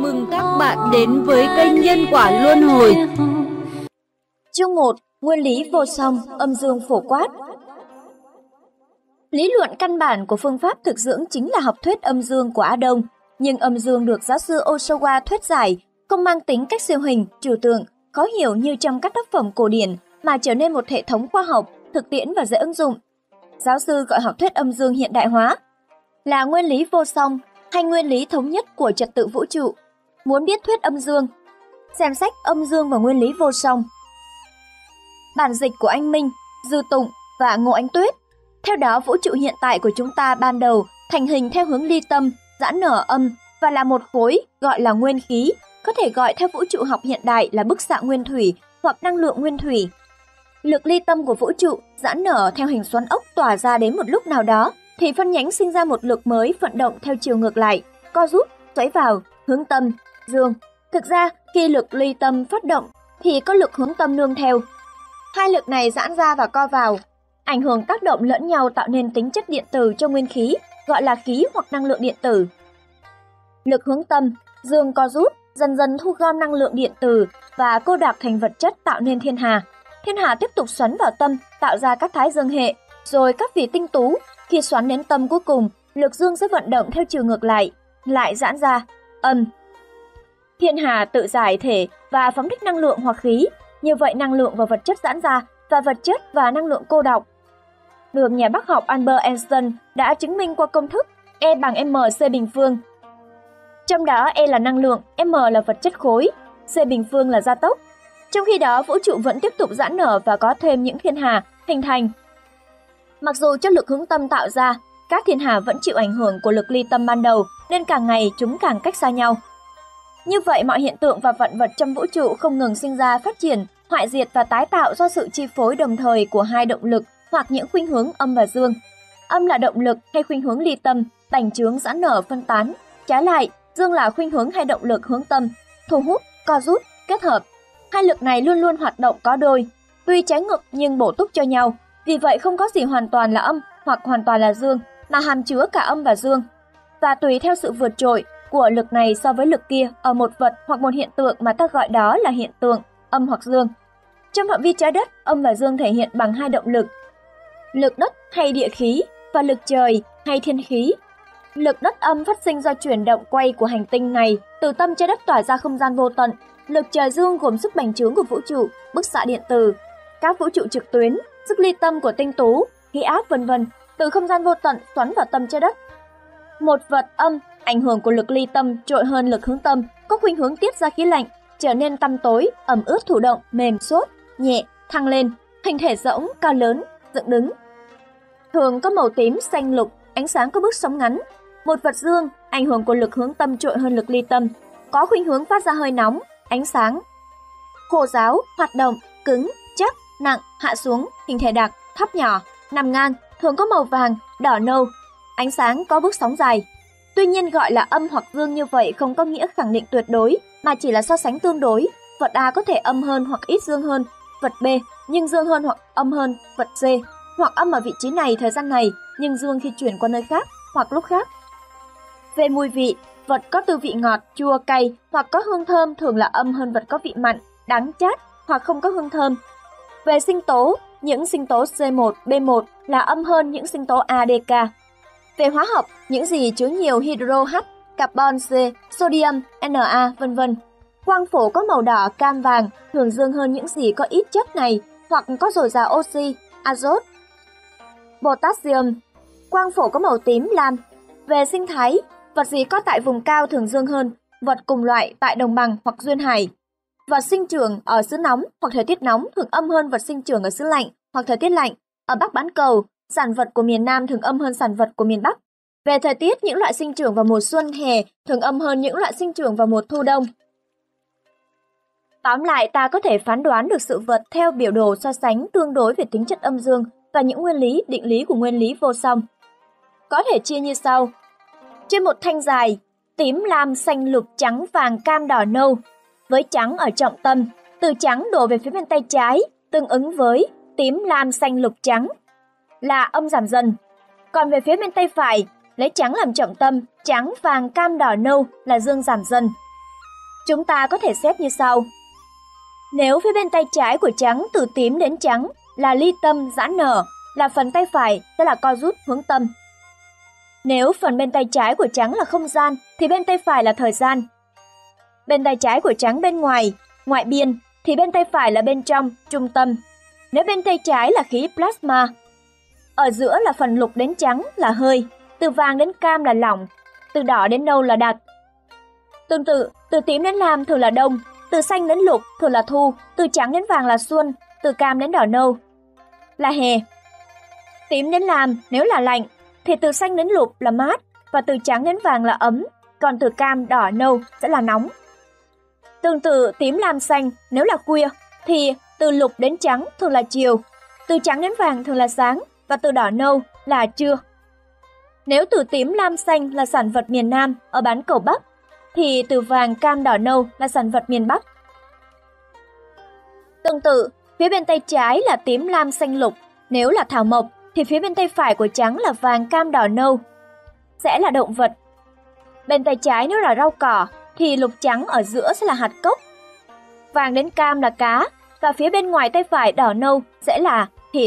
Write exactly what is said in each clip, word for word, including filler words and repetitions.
mừng các bạn đến với kênh Nhân Quả Luân Hồi. Chương một. Nguyên lý vô song, âm dương phổ quát. Lý luận căn bản của phương pháp thực dưỡng chính là học thuyết âm dương của Á Đông, nhưng âm dương được giáo sư Osawa thuyết giải không mang tính cách siêu hình, trừu tượng, khó hiểu như trong các tác phẩm cổ điển, mà trở nên một hệ thống khoa học, thực tiễn và dễ ứng dụng. Giáo sư gọi học thuyết âm dương hiện đại hóa là nguyên lý vô song hay nguyên lý thống nhất của trật tự vũ trụ. Muốn biết thuyết âm dương, xem sách Âm dương và nguyên lý vô song. Bản dịch của anh Minh, Dư Tụng và Ngô Ánh Tuyết. Theo đó, vũ trụ hiện tại của chúng ta ban đầu thành hình theo hướng ly tâm, giãn nở âm và là một khối gọi là nguyên khí, có thể gọi theo vũ trụ học hiện đại là bức xạ nguyên thủy hoặc năng lượng nguyên thủy. Lực ly tâm của vũ trụ giãn nở theo hình xoắn ốc tỏa ra đến một lúc nào đó, thì phân nhánh sinh ra một lực mới vận động theo chiều ngược lại, co rút, xoáy vào, hướng tâm, dương. Thực ra, khi lực ly tâm phát động thì có lực hướng tâm nương theo. Hai lực này giãn ra và co vào, ảnh hưởng tác động lẫn nhau tạo nên tính chất điện tử cho nguyên khí, gọi là khí hoặc năng lượng điện tử. Lực hướng tâm, dương co rút, dần dần thu gom năng lượng điện tử và cô đặc thành vật chất tạo nên thiên hà. Thiên hà tiếp tục xoắn vào tâm, tạo ra các thái dương hệ, rồi các vì tinh tú. Khi xoắn đến tâm cuối cùng, lực dương sẽ vận động theo chiều ngược lại, lại giãn ra, âm. Thiên hà tự giải thể và phóng thích năng lượng hoặc khí, như vậy năng lượng và vật chất giãn ra và vật chất và năng lượng cô đọng. Được nhà bác học Albert Einstein đã chứng minh qua công thức E bằng mc bình phương. Trong đó E là năng lượng, m là vật chất khối, c bình phương là gia tốc. Trong khi đó, vũ trụ vẫn tiếp tục giãn nở và có thêm những thiên hà hình thành. Mặc dù cho lực hướng tâm tạo ra, các thiên hà vẫn chịu ảnh hưởng của lực ly tâm ban đầu, nên càng ngày chúng càng cách xa nhau. Như vậy, mọi hiện tượng và vạn vật trong vũ trụ không ngừng sinh ra, phát triển, hoại diệt và tái tạo do sự chi phối đồng thời của hai động lực hoặc những khuynh hướng âm và dương. Âm là động lực hay khuynh hướng ly tâm, bành trướng, giãn nở, phân tán. Trái lại, dương là khuynh hướng hay động lực hướng tâm, thu hút, co rút, kết hợp. Hai lực này luôn luôn hoạt động có đôi, tuy trái ngược nhưng bổ túc cho nhau. Vì vậy không có gì hoàn toàn là âm hoặc hoàn toàn là dương, mà hàm chứa cả âm và dương. Và tùy theo sự vượt trội của lực này so với lực kia ở một vật hoặc một hiện tượng mà ta gọi đó là hiện tượng âm hoặc dương. Trong phạm vi trái đất, âm và dương thể hiện bằng hai động lực: lực đất hay địa khí và lực trời hay thiên khí. Lực đất âm phát sinh do chuyển động quay của hành tinh này từ tâm trái đất tỏa ra không gian vô tận. Lực trời dương gồm sức bành trướng của vũ trụ, bức xạ điện tử, các vũ trụ trực tuyến, sức ly tâm của tinh tú, khí áp vân vân từ không gian vô tận xoắn vào tâm trái đất. Một vật âm, ảnh hưởng của lực ly tâm trội hơn lực hướng tâm, có khuynh hướng tiết ra khí lạnh, trở nên tăm tối, ẩm ướt thụ động, mềm xốp, nhẹ, thăng lên, hình thể rỗng, cao lớn, dựng đứng. Thường có màu tím, xanh lục, ánh sáng có bước sóng ngắn. Một vật dương, ảnh hưởng của lực hướng tâm trội hơn lực ly tâm, có khuynh hướng phát ra hơi nóng, ánh sáng, khô ráo, hoạt động, cứng, chắc, nặng, hạ xuống, hình thể đặc, thấp nhỏ, nằm ngang, thường có màu vàng, đỏ nâu, ánh sáng có bước sóng dài. Tuy nhiên, gọi là âm hoặc dương như vậy không có nghĩa khẳng định tuyệt đối, mà chỉ là so sánh tương đối. Vật A có thể âm hơn hoặc ít dương hơn vật B, nhưng dương hơn hoặc âm hơn vật C, hoặc âm ở vị trí này thời gian này, nhưng dương khi chuyển qua nơi khác hoặc lúc khác. Về mùi vị, vật có tư vị ngọt, chua, cay hoặc có hương thơm thường là âm hơn vật có vị mặn, đắng, chát hoặc không có hương thơm. Về sinh tố, những sinh tố C một, B một là âm hơn những sinh tố A, D, K. Về hóa học, những gì chứa nhiều hydro H, carbon C, sodium, Na, vân vân. Quang phổ có màu đỏ, cam, vàng thường dương hơn những gì có ít chất này hoặc có dồi dào oxy, azot, potassium. Quang phổ có màu tím, lam. Về sinh thái, vật gì có tại vùng cao thường dương hơn vật cùng loại tại đồng bằng hoặc duyên hải. Vật sinh trưởng ở xứ nóng hoặc thời tiết nóng thường âm hơn vật sinh trưởng ở xứ lạnh hoặc thời tiết lạnh. Ở Bắc bán cầu, sản vật của miền Nam thường âm hơn sản vật của miền Bắc. Về thời tiết, những loại sinh trưởng vào mùa xuân, hè thường âm hơn những loại sinh trưởng vào mùa thu, đông. Tóm lại, ta có thể phán đoán được sự vật theo biểu đồ so sánh tương đối về tính chất âm dương và những nguyên lý, định lý của nguyên lý vô song. Có thể chia như sau. Trên một thanh dài, tím, lam, xanh, lục, trắng, vàng, cam, đỏ, nâu, với trắng ở trọng tâm, từ trắng đổ về phía bên tay trái, tương ứng với tím, lam, xanh, lục, trắng, là âm giảm dần. Còn về phía bên tay phải, lấy trắng làm trọng tâm, trắng, vàng, cam, đỏ, nâu là dương giảm dần. Chúng ta có thể xếp như sau. Nếu phía bên tay trái của trắng từ tím đến trắng là ly tâm giãn nở, là phần tay phải sẽ là co rút hướng tâm. Nếu phần bên tay trái của trắng là không gian thì bên tay phải là thời gian. Bên tay trái của trắng bên ngoài, ngoại biên thì bên tay phải là bên trong, trung tâm. Nếu bên tay trái là khí plasma, ở giữa là phần lục đến trắng là hơi, từ vàng đến cam là lỏng, từ đỏ đến nâu là đặc. Tương tự, từ tím đến lam thường là đông, từ xanh đến lục thường là thu, từ trắng đến vàng là xuân, từ cam đến đỏ nâu là hè. Tím đến lam nếu là lạnh thì từ xanh đến lục là mát và từ trắng đến vàng là ấm, còn từ cam, đỏ, nâu sẽ là nóng. Tương tự tím, lam, xanh nếu là khuya thì từ lục đến trắng thường là chiều, từ trắng đến vàng thường là sáng và từ đỏ nâu là trưa. Nếu từ tím, lam, xanh là sản vật miền Nam ở bán cầu Bắc thì từ vàng, cam, đỏ, nâu là sản vật miền Bắc. Tương tự, phía bên tay trái là tím, lam, xanh, lục nếu là thảo mộc thì phía bên tay phải của trắng là vàng, cam, đỏ, nâu sẽ là động vật. Bên tay trái nếu là rau cỏ thì lục trắng ở giữa sẽ là hạt cốc, vàng đến cam là cá và phía bên ngoài tay phải đỏ nâu sẽ là thịt.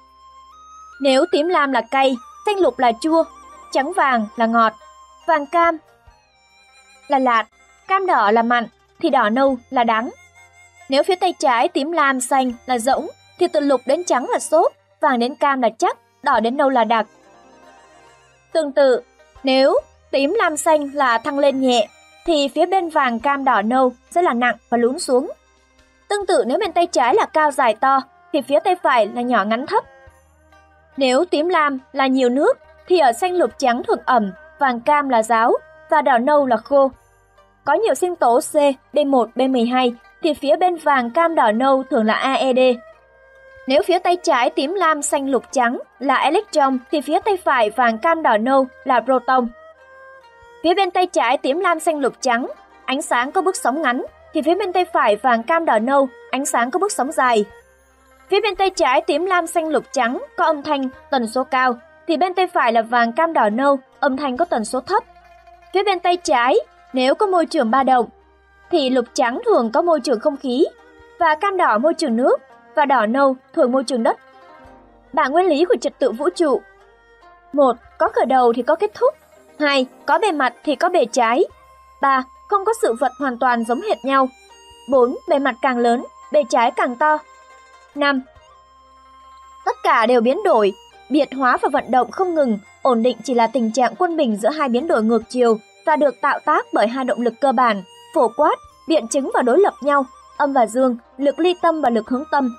Nếu tím lam là cay, xanh lục là chua, trắng vàng là ngọt, vàng cam là lạt, cam đỏ là mặn thì đỏ nâu là đắng. Nếu phía tay trái tím lam xanh là rỗng thì từ lục đến trắng là xốp, vàng đến cam là chắc, đỏ đến nâu là đặc. Tương tự, nếu tím lam xanh là thăng lên nhẹ thì phía bên vàng, cam, đỏ, nâu sẽ là nặng và lún xuống. Tương tự nếu bên tay trái là cao dài to thì phía tay phải là nhỏ ngắn thấp. Nếu tím lam là nhiều nước thì ở xanh lục trắng thuộc ẩm, vàng cam là ráo và đỏ nâu là khô. Có nhiều sinh tố C, B một, B mười hai thì phía bên vàng, cam, đỏ, nâu thường là A E D. Nếu phía tay trái tím lam xanh lục trắng là electron thì phía tay phải vàng, cam, đỏ, nâu là proton. Phía bên tay trái tím lam xanh lục trắng, ánh sáng có bước sóng ngắn thì phía bên tay phải vàng, cam, đỏ, nâu, ánh sáng có bước sóng dài. Phía bên tay trái tím lam xanh lục trắng có âm thanh tần số cao thì bên tay phải là vàng, cam, đỏ, nâu, âm thanh có tần số thấp. Phía bên tay trái nếu có môi trường ba động thì lục trắng thường có môi trường không khí và cam đỏ môi trường nước và đỏ nâu thường môi trường đất. Bảng nguyên lý của trật tự vũ trụ. một. Có khởi đầu thì có kết thúc. hai. Có bề mặt thì có bề trái. ba. Không có sự vật hoàn toàn giống hệt nhau. bốn. Bề mặt càng lớn, bề trái càng to. năm. Tất cả đều biến đổi, biệt hóa và vận động không ngừng, ổn định chỉ là tình trạng quân bình giữa hai biến đổi ngược chiều và được tạo tác bởi hai động lực cơ bản, phổ quát, biện chứng và đối lập nhau, âm và dương, lực ly tâm và lực hướng tâm.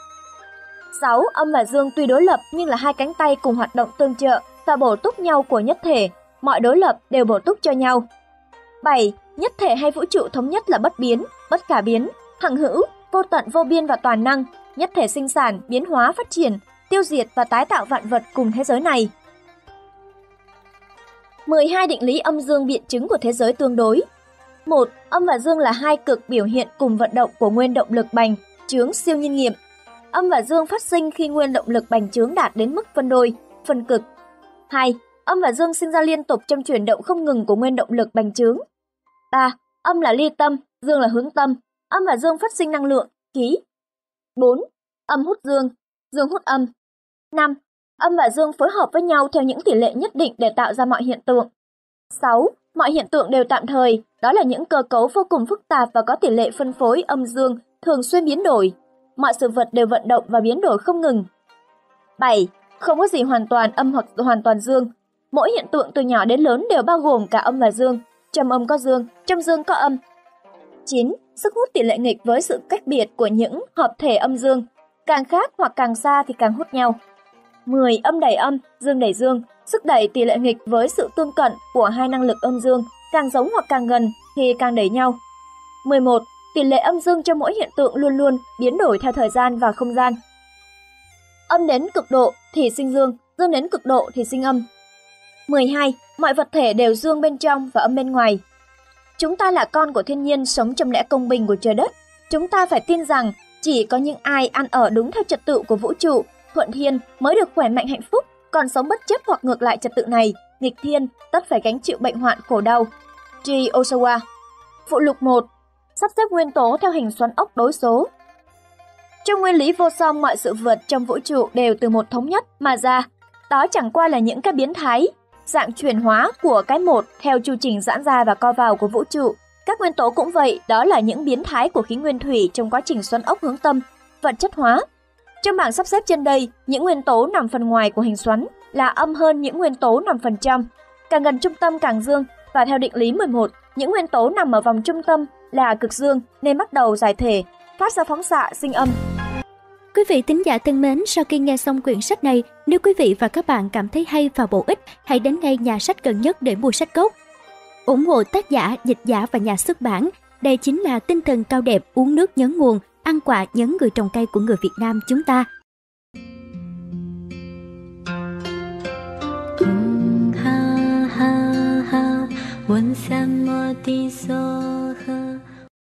sáu. Âm và dương tuy đối lập nhưng là hai cánh tay cùng hoạt động tương trợ và bổ túc nhau của nhất thể, mọi đối lập đều bổ túc cho nhau. bảy. Nhất thể hay vũ trụ thống nhất là bất biến, bất khả biến, hằng hữu, vô tận vô biên và toàn năng, nhất thể sinh sản, biến hóa, phát triển, tiêu diệt và tái tạo vạn vật cùng thế giới này. mười hai định lý âm dương biện chứng của thế giới tương đối. một. Âm và dương là hai cực biểu hiện cùng vận động của nguyên động lực bành chướng siêu nhiên nghiệm. Âm và dương phát sinh khi nguyên động lực bành chướng đạt đến mức phân đôi, phân cực. hai. Âm và dương sinh ra liên tục trong chuyển động không ngừng của nguyên động lực bành chướng. ba. Âm là ly tâm, dương là hướng tâm. Âm và dương phát sinh năng lượng, khí. bốn. Âm hút dương, dương hút âm. năm. Âm và dương phối hợp với nhau theo những tỷ lệ nhất định để tạo ra mọi hiện tượng. sáu. Mọi hiện tượng đều tạm thời, đó là những cơ cấu vô cùng phức tạp và có tỷ lệ phân phối âm dương thường xuyên biến đổi. Mọi sự vật đều vận động và biến đổi không ngừng. bảy. Không có gì hoàn toàn âm hoặc hoàn toàn dương. Mỗi hiện tượng từ nhỏ đến lớn đều bao gồm cả âm và dương. Trong âm có dương, trong dương có âm. chín. Sức hút tỷ lệ nghịch với sự cách biệt của những hợp thể âm dương. Càng khác hoặc càng xa thì càng hút nhau. mười. Âm đẩy âm, dương đẩy dương. Sức đẩy tỷ lệ nghịch với sự tương cận của hai năng lực âm dương. Càng giống hoặc càng gần thì càng đẩy nhau. mười một. Tỷ lệ âm dương cho mỗi hiện tượng luôn luôn biến đổi theo thời gian và không gian. Âm đến cực độ thì sinh dương, dương đến cực độ thì sinh âm. mười hai. Mọi vật thể đều dương bên trong và âm bên ngoài. Chúng ta là con của thiên nhiên sống trong lẽ công bình của trời đất. Chúng ta phải tin rằng chỉ có những ai ăn ở đúng theo trật tự của vũ trụ, thuận thiên mới được khỏe mạnh hạnh phúc, còn sống bất chấp hoặc ngược lại trật tự này, nghịch thiên, tất phải gánh chịu bệnh hoạn khổ đau. G. Osawa. Phụ lục một. sắp xếp nguyên tố theo hình xoắn ốc đối số. Trong nguyên lý vô song, mọi sự vật trong vũ trụ đều từ một thống nhất mà ra. Đó chẳng qua là những cái biến thái, dạng chuyển hóa của cái một theo chu trình giãn ra và co vào của vũ trụ. Các nguyên tố cũng vậy, đó là những biến thái của khí nguyên thủy trong quá trình xoắn ốc hướng tâm, vật chất hóa. Trong bảng sắp xếp trên đây, những nguyên tố nằm phần ngoài của hình xoắn là âm hơn những nguyên tố nằm phần trong. Càng gần trung tâm càng dương, và theo định lý mười một, những nguyên tố nằm ở vòng trung tâm là cực dương nên bắt đầu giải thể, phát ra phóng xạ sinh âm. Quý vị thính giả thân mến, sau khi nghe xong quyển sách này, nếu quý vị và các bạn cảm thấy hay và bổ ích, hãy đến ngay nhà sách gần nhất để mua sách gốc. Ủng hộ tác giả, dịch giả và nhà xuất bản. Đây chính là tinh thần cao đẹp, uống nước nhớ nguồn, ăn quả nhớ người trồng cây của người Việt Nam chúng ta. ha ha ha，问什么的所和。